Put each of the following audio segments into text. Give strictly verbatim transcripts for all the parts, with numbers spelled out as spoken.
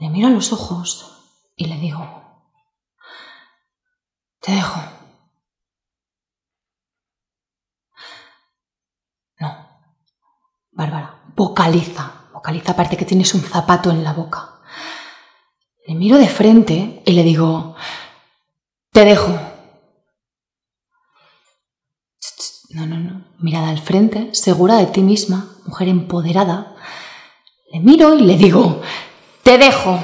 Le miro a los ojos y le digo: te dejo. No, Bárbara, vocaliza, vocaliza, parece que tienes un zapato en la boca. Le miro de frente y le digo: te dejo. No, no, no, mirada al frente, segura de ti misma, mujer empoderada. Le miro y le digo: te dejo.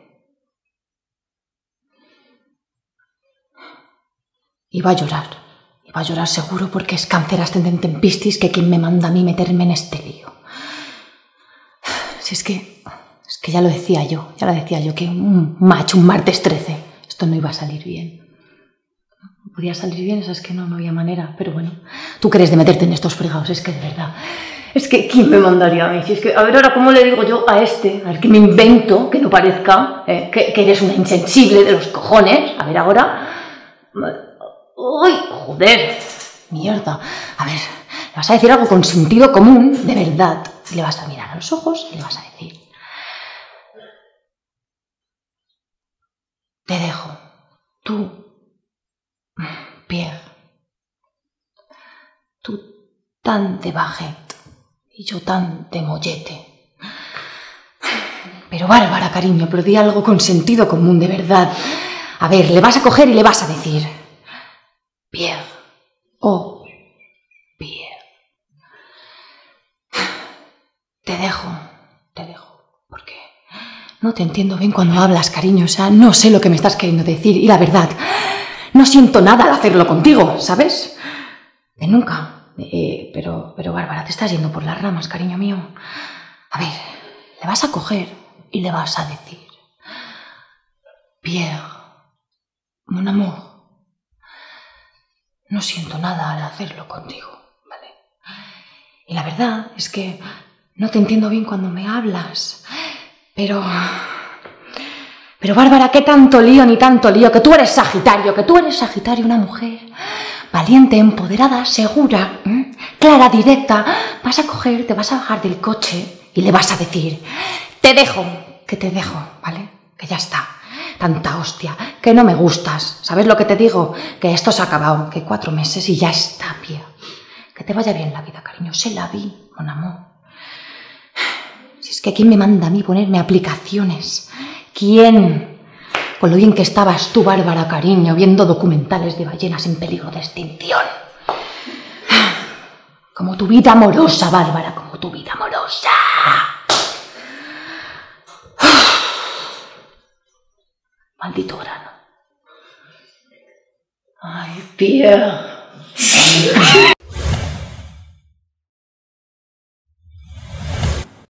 Iba a llorar, iba a llorar seguro, porque es cáncer ascendente en Piscis, que quien me manda a mí meterme en este lío. Si es que, es que ya lo decía yo, ya lo decía yo, que un macho, un martes trece, esto no iba a salir bien. No podía salir bien, eso es que no, no había manera, pero bueno, tú crees de meterte en estos fregados, es que de verdad, es que ¿quién me mandaría a mí? Si es que, a ver, ahora, ¿cómo le digo yo a este, al que me invento, que no parezca, eh, que, que eres una insensible de los cojones? A ver, ahora... ¡Uy, joder! Mierda. A ver, le vas a decir algo con sentido común, de verdad. Y le vas a mirar a los ojos y le vas a decir: te dejo. Tú, Pierre. Tú tan de baguette y yo tan de mollete. Pero Bárbara, cariño, pero di algo con sentido común, de verdad. A ver, le vas a coger y le vas a decir: Pierre, oh, Pierre. Te dejo, te dejo, porque no te entiendo bien cuando hablas, cariño, o sea, no sé lo que me estás queriendo decir, y la verdad, no siento nada al hacerlo contigo, ¿sabes? De nunca. Eh, pero, pero Bárbara, te estás yendo por las ramas, cariño mío. A ver, le vas a coger y le vas a decir: Pierre, mon amour, no siento nada al hacerlo contigo, ¿vale? Y la verdad es que no te entiendo bien cuando me hablas, pero... Pero Bárbara, ¿qué tanto lío ni tanto lío? Que tú eres Sagitario, que tú eres Sagitario, una mujer valiente, empoderada, segura, ¿eh? Clara, directa. Vas a coger, te vas a bajar del coche y le vas a decir: te dejo, que te dejo, ¿vale? Que ya está. Tanta hostia, que no me gustas. ¿Sabes lo que te digo? Que esto se ha acabado, que cuatro meses y ya está, Pia. Que te vaya bien la vida, cariño. Se la vi, mon amor. Si es que ¿quién me manda a mí ponerme aplicaciones? ¿Quién? Con lo bien que estabas tú, Bárbara, cariño, viendo documentales de ballenas en peligro de extinción. Como tu vida amorosa, Bárbara, como tu vida amorosa. Maldito grano. Ay, Pierre.